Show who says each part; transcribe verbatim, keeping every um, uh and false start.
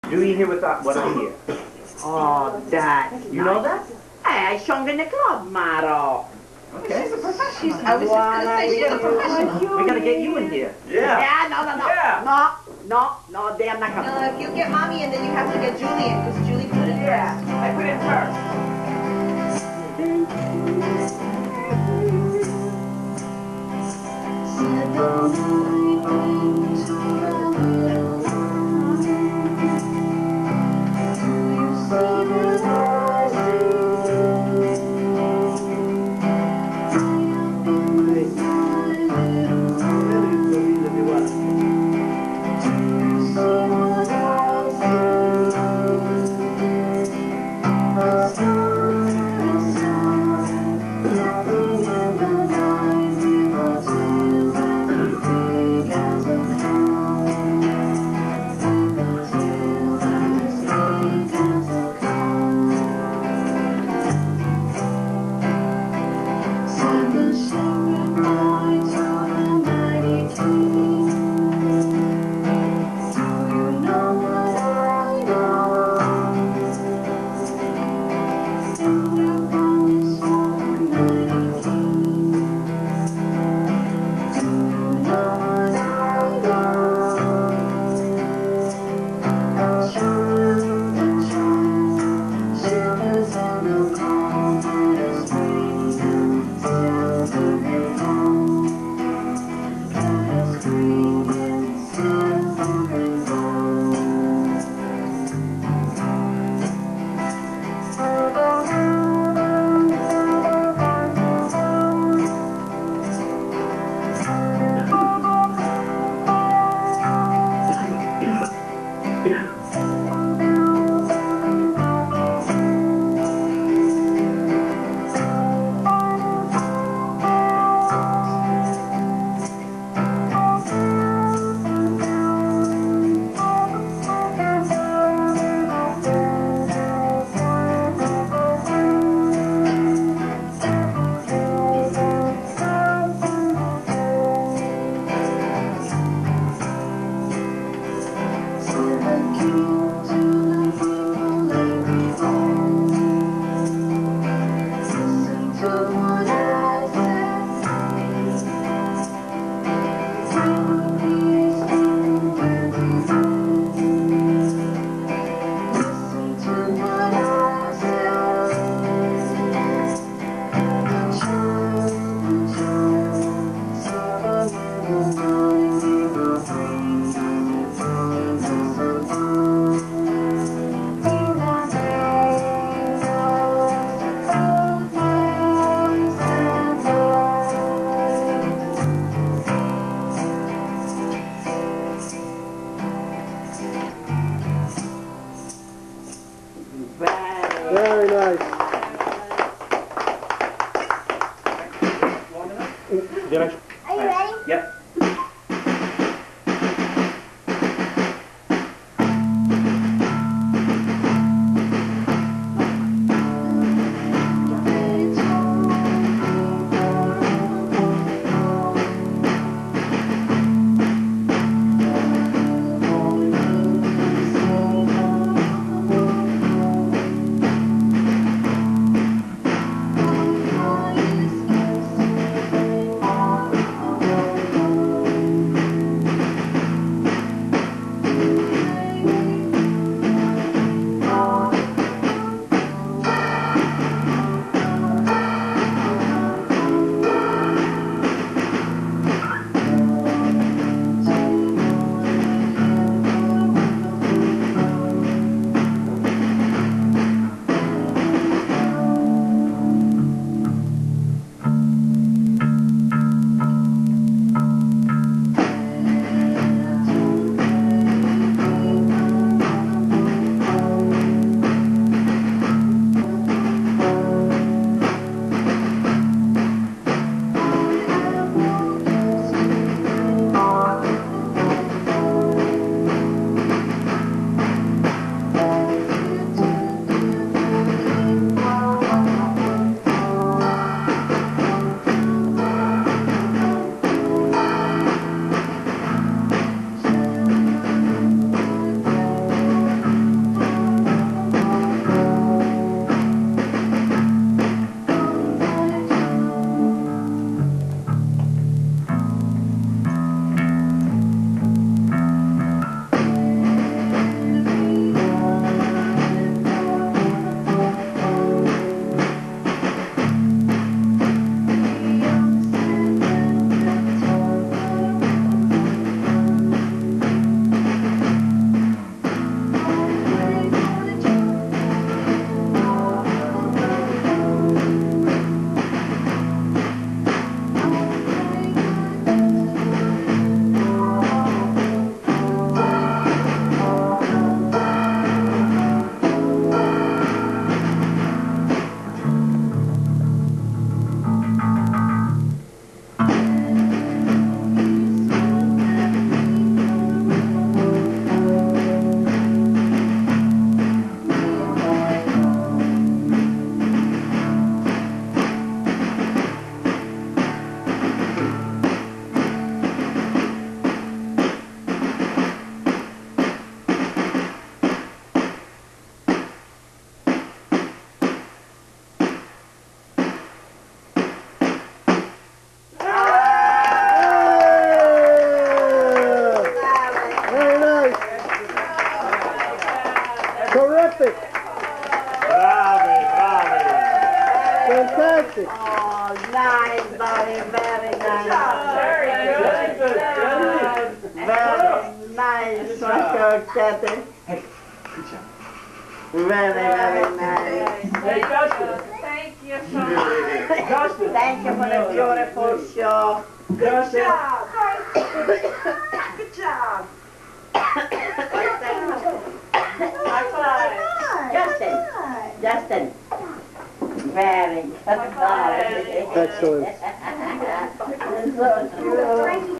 Speaker 1: Julie here with that, what I hear.
Speaker 2: Oh, Dad.
Speaker 1: You know that?
Speaker 2: Hey, I sung in the club, Maro.
Speaker 1: Okay.
Speaker 3: She's a professional. She's, I was just going to say, she's a professional.
Speaker 1: We gotta get you in here.
Speaker 2: Yeah. Yeah, no, no, no.
Speaker 1: Yeah.
Speaker 2: No, no, no, they're not coming.
Speaker 3: No, if you get Mommy in, then you have to get Julie in, because Julie put it in
Speaker 2: Yeah,
Speaker 3: first.
Speaker 2: I put it first.
Speaker 4: Very nice. Did I?
Speaker 5: Are you ready?
Speaker 1: Yep.
Speaker 5: Thank you.
Speaker 4: Terrific.
Speaker 5: Bravi, bravi.
Speaker 4: Fantastic.
Speaker 2: Oh, nice, Dolly, very nice.
Speaker 1: Very good.
Speaker 2: Very nice, Uncle Kathy. Very, very nice.
Speaker 1: Hey, Justin.
Speaker 3: Thank you.
Speaker 1: Justin.
Speaker 2: Thank you for the beautiful show.
Speaker 1: Justin.
Speaker 3: Good job.
Speaker 2: High five. Justin. Justin. Very good.
Speaker 4: Excellent.
Speaker 2: So cute.